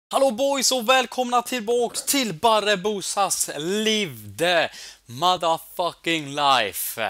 Hallå boys och välkomna tillbaks till Barrebosas Live the motherfucking life.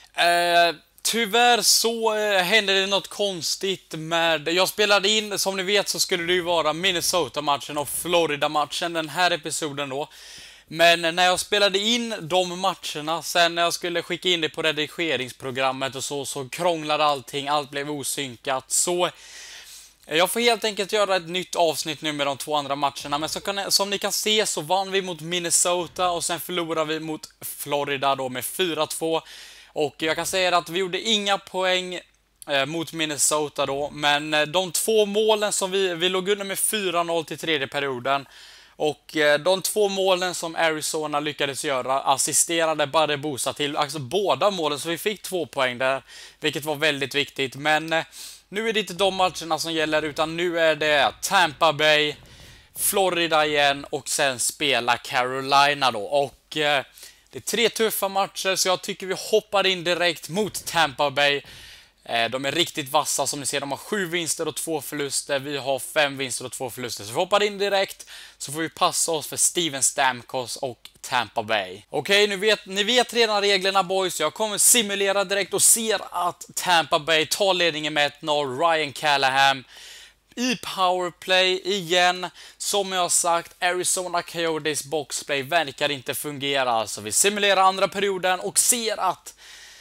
Tyvärr så hände det något konstigt med... Jag spelade in, som ni vet så skulle det ju vara Minnesota-matchen och Florida-matchen den här episoden då. Men när jag spelade in de matcherna, sen när jag skulle skicka in det på redigeringsprogrammet och så krånglade allting, allt blev osynkat. Så jag får helt enkelt göra ett nytt avsnitt nu med de två andra matcherna. Men som ni kan se så vann vi mot Minnesota och sen förlorade vi mot Florida då med 4-2. Och jag kan säga att vi gjorde inga poäng mot Minnesota då. Men de två målen som vi låg under med 4-0 till tredje perioden. Och de två målen som Arizona lyckades göra assisterade Barrebosa till. Alltså båda målen, så vi fick 2 poäng där. Vilket var väldigt viktigt. Men nu är det inte de matcherna som gäller, utan nu är det Tampa Bay, Florida igen och sen spela Carolina då. Och det är 3 tuffa matcher, så jag tycker vi hoppar in direkt mot Tampa Bay. De är riktigt vassa, som ni ser, de har 7 vinster och 2 förluster. Vi har 5 vinster och 2 förluster. Så vi hoppar in direkt, så får vi passa oss för Steven Stamkos och Tampa Bay. Okej, ni vet redan reglerna boys. Jag kommer simulera direkt och ser att Tampa Bay tar ledningen med 1-0. Ryan Callahan i powerplay igen. Som jag har sagt, Arizona Coyotes boxplay verkar inte fungera. Så vi simulerar andra perioden och ser att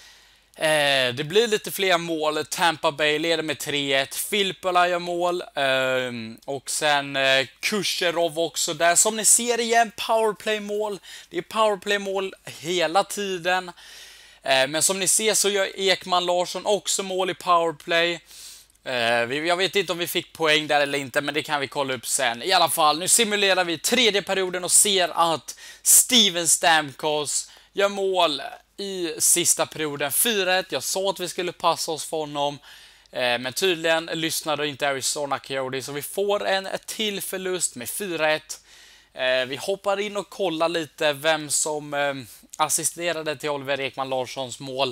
det blir lite fler mål. Tampa Bay leder med 3-1. Filppula gör mål. Och sen Kucherov också där. Som ni ser igen, powerplay-mål. Det är powerplay-mål hela tiden. Men som ni ser så gör Ekman Larsson också mål i powerplay. Jag vet inte om vi fick poäng där eller inte, men det kan vi kolla upp sen. I alla fall, nu simulerar vi tredje perioden och ser att Steven Stamkos gör mål i sista perioden, 4-1. Jag sa att vi skulle passa oss för honom, men tydligen lyssnade inte Arizona Coyotes, så vi får en till förlust med 4-1. Vi hoppar in och kollar lite vem som assisterade till Oliver Ekman Larssons mål.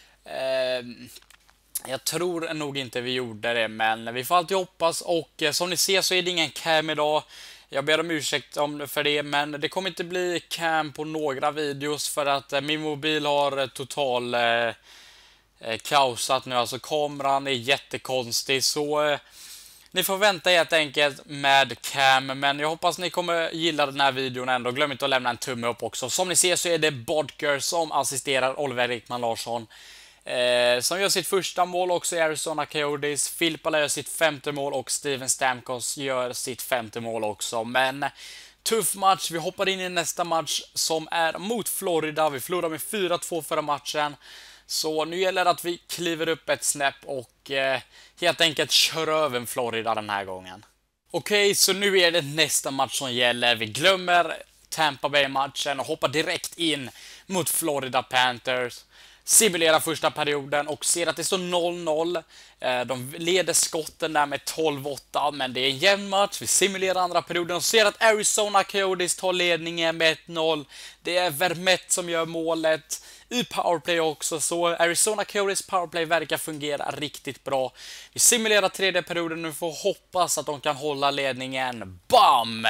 Jag tror nog inte vi gjorde det, men vi får alltid hoppas. Och som ni ser så är det ingen cam idag. Jag ber om ursäkt för det, men det kommer inte bli cam på några videos för att min mobil har total kaosat nu. Alltså kameran är jättekonstig, så ni får vänta helt enkelt med cam. Men jag hoppas ni kommer gilla den här videon ändå. Glöm inte att lämna en tumme upp också. Som ni ser så är det Bodker som assisterar Oliver Ekman Larsson. Som gör sitt första mål också i Arizona Coyotes. Filppula gör sitt 5:e mål och Steven Stamkos gör sitt 5:e mål också. Men tuff match. Vi hoppar in i nästa match som är mot Florida. Vi förlorade med 4-2 förra matchen. Så nu gäller det att vi kliver upp ett snäpp och helt enkelt kör över Florida den här gången. Okej, så nu är det nästa match som gäller. Vi glömmer Tampa Bay-matchen och hoppar direkt in mot Florida Panthers. Simulerar första perioden och ser att det står 0-0. De leder skotten där med 12-8, men det är en jämn match. Vi simulerar andra perioden och ser att Arizona Coyotes tar ledningen med 1-0. Det är Vermette som gör målet i powerplay också, så Arizona Coyotes powerplay verkar fungera riktigt bra. Vi simulerar tredje perioden nu, får hoppas att de kan hålla ledningen. Bam!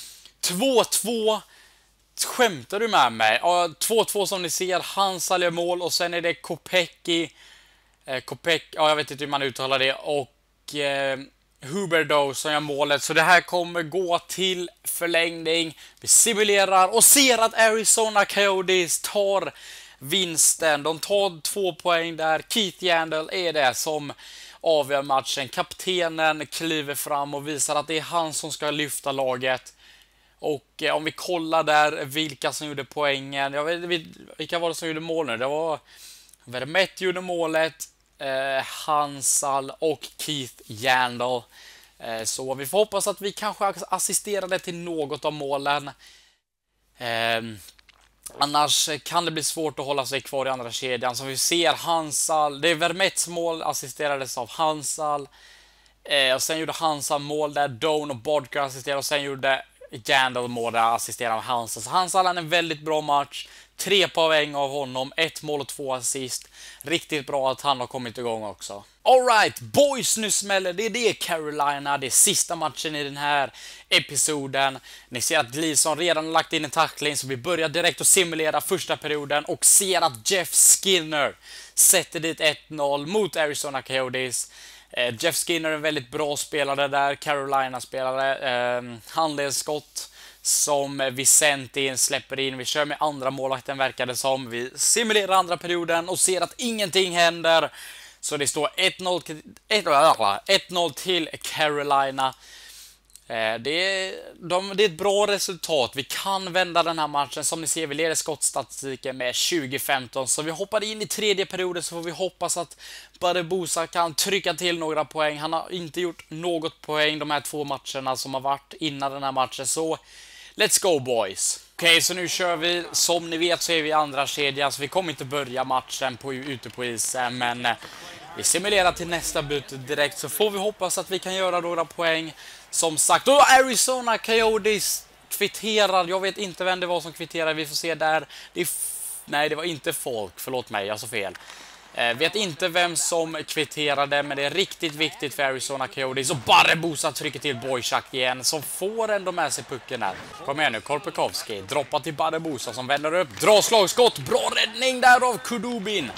2-2. Skämtar du med mig? 2-2 som ni ser. Hansal gör mål och sen är det Kopecky. Jag vet inte hur man uttalar det. Och Huberdeau som gör målet. Så det här kommer gå till förlängning. Vi simulerar och ser att Arizona Coyotes tar vinsten. De tar 2 poäng där. Keith Yandle är det som avgör matchen. Kaptenen kliver fram och visar att det är han som ska lyfta laget. Och om vi kollar där vilka som gjorde poängen. Jag vet vilka var det som gjorde mål nu. Det var Vermette gjorde målet, Hansal och Keith Yandle. Så vi får hoppas att vi kanske assisterade till något av målen. Annars kan det bli svårt att hålla sig kvar i andra kedjan. Som vi ser, Hansal, det är Vermettes mål assisterades av Hansal. Och sen gjorde Hansal mål där, Doan och Bodker assisterade. Och sen gjorde Gandalf mål assisterar av Hansa. Så Hansa hade en väldigt bra match. 3 poäng av honom, 1 mål och 2 assist. Riktigt bra att han har kommit igång också. Alright, boys, nu smäller det är Carolina. Det är sista matchen i den här episoden. Ni ser att Gleason redan har lagt in en tackling, så vi börjar direkt att simulera första perioden och ser att Jeff Skinner sätter dit 1-0 mot Arizona Coyotes. Jeff Skinner är en väldigt bra spelare där, Carolina-spelare. Handledsskott som Vicentin släpper in. Vi kör med andra målvakten, verkar det som. Vi simulerar andra perioden och ser att ingenting händer. Så det står 1-0 till Carolina. Det är ett bra resultat. Vi kan vända den här matchen. Som ni ser, vi leder skottstatistiken med 20-15. Så vi hoppar in i tredje perioden, så får vi hoppas att Barbosa kan trycka till några poäng. Han har inte gjort något poäng de här 2 matcherna som har varit innan den här matchen. Så let's go, boys! Okej, så nu kör vi. Som ni vet så är vi i andra kedjan, så vi kommer inte börja matchen ute på isen. Men vi simulerar till nästa byte direkt, så får vi hoppas att vi kan göra några poäng. Som sagt, då Arizona Coyotes kvitterar. Jag vet inte vem det var som kvitterade. Vi får se där. Nej, det var inte folk. Förlåt mig, jag sa fel. Vet inte vem som kvitterade, men det är riktigt viktigt för Arizona Coyotes. Och Barbosa trycker till Boychuk igen, som får ändå med sig pucken där. Kom igen nu, Korpikowski. Droppar till Barbosa som vänder upp. Drar slagskott. Bra räddning där av Kudubin.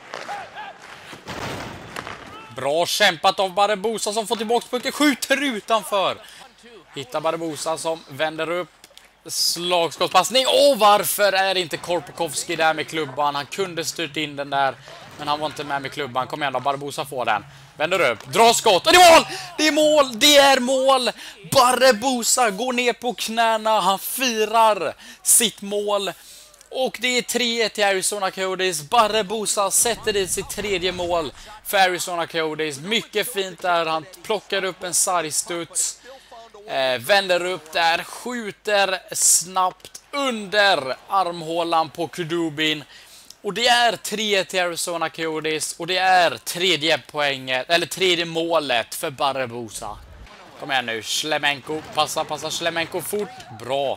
Bra kämpat av Barbosa som får tillbaka pucken. Skjuter utanför. Hittar Barbosa som vänder upp. Slagskottspassning. Varför är inte Korpikowski där med klubban? Han kunde styrt in den där, men han var inte med klubban. Kom igen då, Barbosa får den. Vänder upp, drar skott. Och det är mål! Det är mål! Det är mål! Barbosa går ner på knäna. Han firar sitt mål. Och det är 3-1 till Arizona Coyotes. Barbosa sätter dit sitt 3:e mål för Arizona Coyotes. Mycket fint där. Han plockar upp en sargstuds. Vänder upp där. Skjuter snabbt under armhålan på Kudubin. Och det är 3-1 till Arizona Coyotes. Och det är 3:e målet för Barbosa. Kom igen nu. Schlemenko. Passa Schlemenko fort. Bra.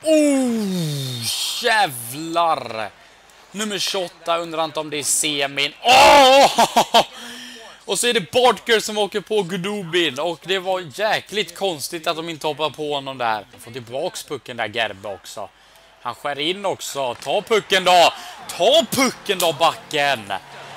Jävlar. Nummer 28, undrar inte om det är semin. Och så är det Barker som åker på Kudubin. Och det var jäkligt konstigt att de inte hoppar på honom där. Får tillbaks pucken där, Gerbe också. Han skär in också. Ta pucken då, backen.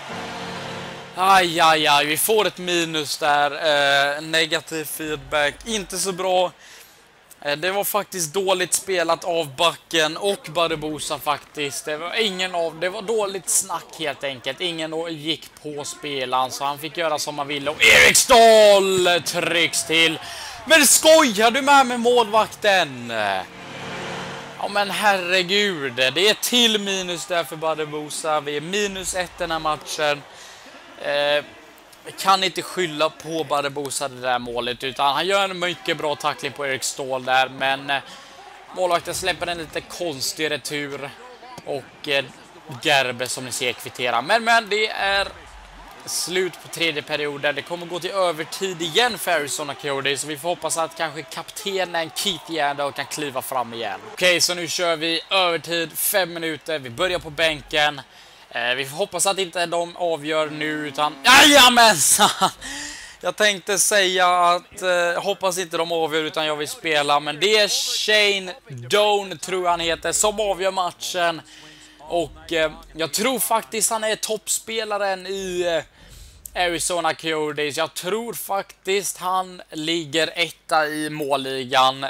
Aj, vi får ett minus där. Negativ feedback, inte så bra. Det var faktiskt dåligt spelat av backen och Barbosa faktiskt. Det var dåligt snack helt enkelt. Ingen gick på spelaren, så han fick göra som han ville. Och Eriksdahl trycks till. Men skojar du med målvakten? Ja men herregud, det är till minus där för Barbosa. Vi är -1 den här matchen. Kan inte skylla på Barbosa det där målet, utan han gör en mycket bra tackling på Erik Ståhl där, men målvakten släpper en lite konstig retur och Gerbe som ni ser kvitterar. Men det är slut på 3:e perioden. Det kommer gå till övertid igen för Arizona Coyotes, så vi får hoppas att kanske kaptenen Keith Yandel kan kliva fram igen. Okej, så nu kör vi övertid 5 minuter. Vi börjar på bänken. Vi får hoppas att inte de avgör nu, utan... Jajamensan! Jag tänkte säga att hoppas inte de avgör utan jag vill spela. Men det är Shane Doan, tror han heter, som avgör matchen. Och jag tror faktiskt han är toppspelaren i Arizona Coyotes. Jag tror faktiskt han ligger 1:a i målligan.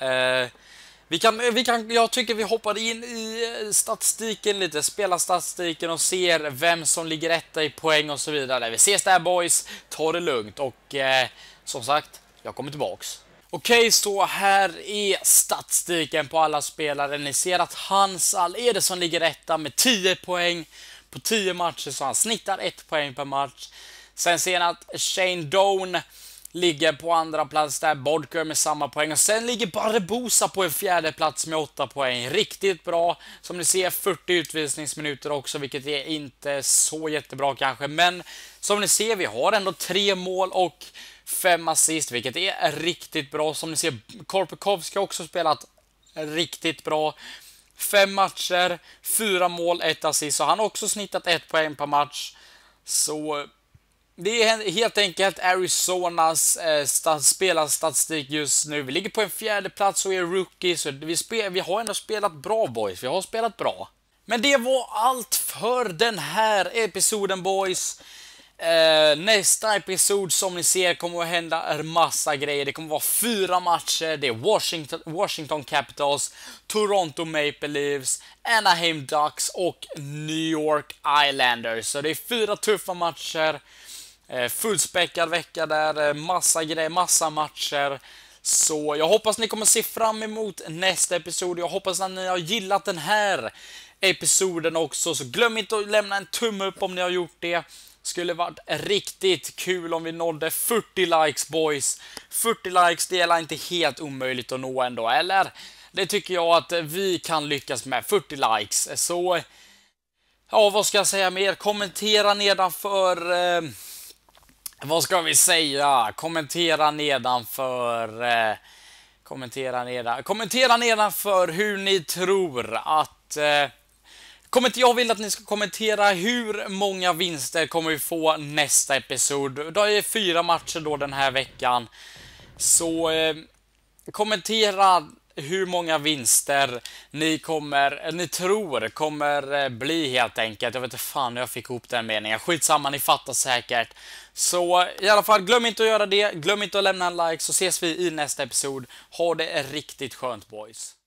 Jag tycker vi hoppar in i statistiken lite, spelarstatistiken, och ser vem som ligger 1:a i poäng och så vidare. Vi ses där, boys, ta det lugnt och som sagt, jag kommer tillbaks. Okej, så här är statistiken på alla spelare. Ni ser att Hansal är det som ligger 1:a med 10 poäng på 10 matcher, så han snittar 1 poäng per match. Sen ser ni att Shane Doan ligger på andra plats där, Bodker med samma poäng. Och sen ligger Barbosa på en 4:e plats med 8 poäng. Riktigt bra. Som ni ser, 40 utvisningsminuter också, vilket är inte så jättebra kanske. Men som ni ser, vi har ändå 3 mål och 5 assist, vilket är riktigt bra. Som ni ser, Korpikowski har också spelat riktigt bra. 5 matcher, 4 mål, 1 assist. Så han har också snittat 1 poäng per match. Så det är helt enkelt Arizonas spelarstatistik just nu. Vi ligger på en 4:e plats och är rookie. Så vi har ändå spelat bra, boys. Vi har spelat bra. Men det var allt för den här episoden, boys. Nästa episod som ni ser kommer att hända en massa grejer. Det kommer att vara 4 matcher. Det är Washington Capitals, Toronto Maple Leafs, Anaheim Ducks och New York Islanders. Så det är 4 tuffa matcher. Fullspäckad vecka där. Massa grejer, massa matcher. Så jag hoppas ni kommer se fram emot nästa episod. Jag hoppas att ni har gillat den här episoden också. Så glöm inte att lämna en tumme upp om ni har gjort det. Skulle varit riktigt kul om vi nådde 40 likes, boys. 40 likes, det är inte helt omöjligt att nå ändå, eller? Det tycker jag att vi kan lyckas med, 40 likes. Så, ja, vad ska jag säga mer? Kommentera nedanför... vad ska vi säga? Kommentera nedanför hur ni tror att... Jag vill att ni ska kommentera hur många vinster kommer vi få nästa episod. Det är 4 matcher då den här veckan. Så kommentera hur många vinster ni tror kommer bli helt enkelt. Jag vet inte fan hur jag fick ihop den meningen. Skitsamma, ni fattar säkert. Så i alla fall, glöm inte att göra det. Glöm inte att lämna en like, så ses vi i nästa episod. Ha det riktigt skönt, boys.